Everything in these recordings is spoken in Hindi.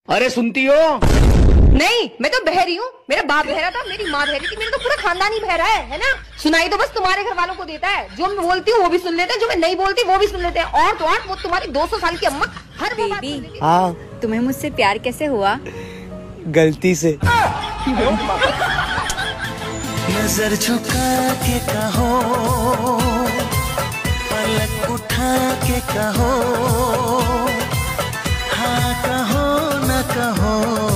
अरे सुनती हो? नहीं, मैं तो बहरी हूँ। मेरा बाप बहरा था, मेरी माँ बहरी थी, मेरा तो पूरा खानदान ही बहरा है ना। सुनाई तो बस तुम्हारे घर वालों को देता है। जो मैं बोलती हूँ वो भी सुन लेते हैं, जो मैं नहीं बोलती वो भी सुन लेते हैं। और तो और वो तुम्हारी 200 साल की अम्मा हर बेबी, हाँ तुम्हें मुझसे प्यार कैसे हुआ? गलती से। नजर झुका के कहो, पलक उठा के कहो, हाँ कहो न कहो,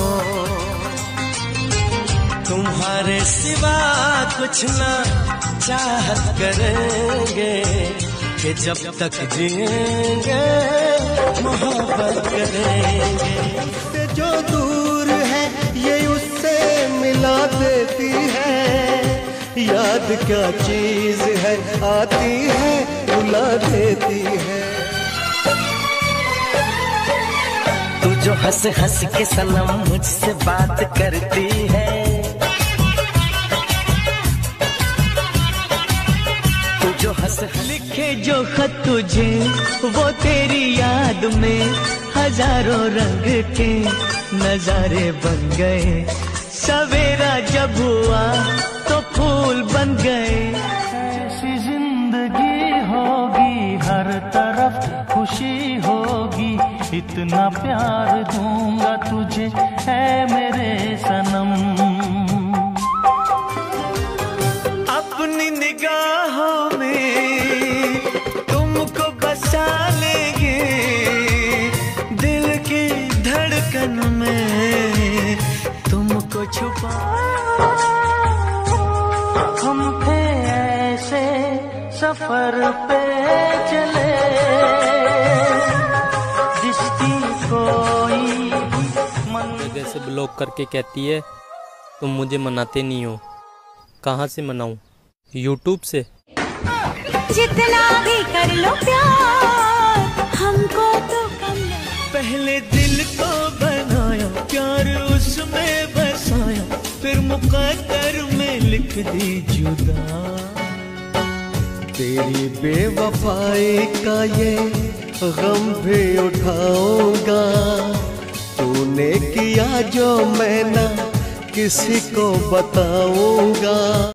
तुम्हारे सिवा कुछ ना चाहत करेंगे कि जब तक जिएंगे मोहब्बत करेंगे। उससे जो दूर है ये उससे मिला देती है, याद क्या चीज है आती है रुला देती है। तू जो हंस हंस के सनम मुझसे बात करती है, तू जो हंस लिखे जो खत तुझे वो तेरी याद में हजारों रंग के नजारे बन गए। सवेरा जब हुआ तो फूल बन गए। ऐसी जिंदगी होगी हर तरफ खुशी होगी, इतना प्यार दूंगा तुझे है मेरे सनम। अपनी निगाहों में तुमको बसा लेंगे, दिल की धड़कन में तुमको छुपा। हम थे ऐसे सफर पे चले, जिसकी कोई मन। जगह से ब्लॉक करके कहती है तुम मुझे मनाते नहीं हो। कहाँ से मनाऊं? यूट्यूब से। जितना भी कर लो प्यार हमको तो कम नहीं। पहले दिल को बनाया, प्यार उसमें बसाया, फिर मुकद्दर में लिख दी जुदा। तेरी बेवफाई का ये गम भी उठाऊंगा, तूने किया जो मैं ना किसी को बताऊंगा।